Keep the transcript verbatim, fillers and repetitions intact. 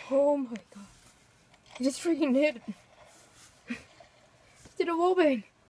Oh my god. I just freaking hit. Did a wallbang.